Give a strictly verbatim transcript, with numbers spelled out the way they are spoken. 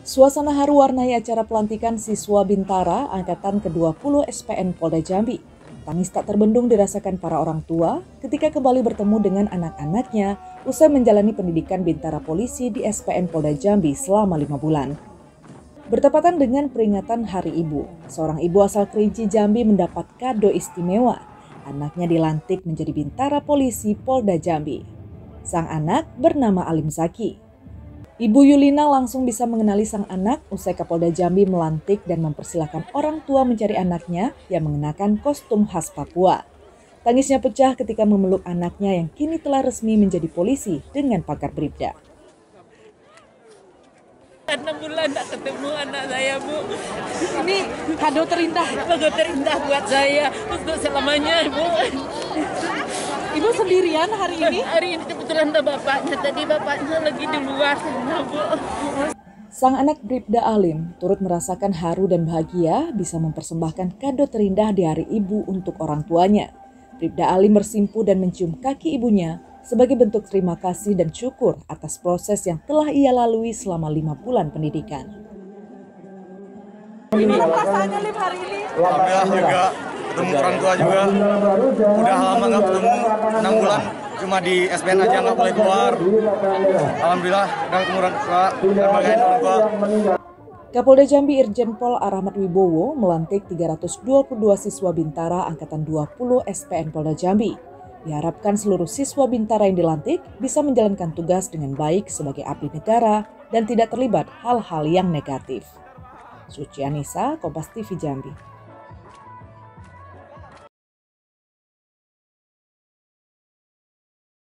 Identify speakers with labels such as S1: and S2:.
S1: Suasana haru warnai acara pelantikan siswa Bintara Angkatan ke dua puluh S P N Polda Jambi. Tangis tak terbendung dirasakan para orang tua ketika kembali bertemu dengan anak-anaknya usai menjalani pendidikan Bintara Polisi di S P N Polda Jambi selama lima bulan. Bertepatan dengan peringatan Hari Ibu, seorang ibu asal Kerinci Jambi mendapat kado istimewa. Anaknya dilantik menjadi Bintara Polisi Polda Jambi. Sang anak bernama Alim Zaki. Ibu Yulina langsung bisa mengenali sang anak usai Kapolda Jambi melantik dan mempersilahkan orang tua mencari anaknya yang mengenakan kostum khas Papua. Tangisnya pecah ketika memeluk anaknya yang kini telah resmi menjadi polisi dengan pagar bribda.
S2: enam bulan tak ketemu anak saya, Bu.
S3: Ini kado terindah.
S2: Kado terindah buat saya untuk selamanya, Bu.
S3: Ibu sendirian hari ini?
S2: Hari ini kebetulan ada bapaknya, tadi bapaknya lagi di luar sana, Bu.
S1: Sang anak Bribda Alim turut merasakan haru dan bahagia bisa mempersembahkan kado terindah di hari ibu untuk orang tuanya. Bribda Alim bersimpu dan mencium kaki ibunya sebagai bentuk terima kasih dan syukur atas proses yang telah ia lalui selama lima bulan pendidikan.
S3: Gimana perasaannya Lim hari ini?
S4: Alhamdulillah juga ketemu orang tua juga. Udah lama nggak ketemu, enam bulan cuma di S P N aja nggak boleh keluar. Alhamdulillah udah ketemu orang tua dan bagain orang tua.
S1: Kapolda Jambi Irjen Pol Arahmat Wibowo melantik tiga ratus dua puluh dua siswa Bintara Angkatan dua puluh S P N Polda Jambi. Diharapkan seluruh siswa Bintara yang dilantik bisa menjalankan tugas dengan baik sebagai abdi negara dan tidak terlibat hal-hal yang negatif. Suci Anissa, Kompas T V Jambi.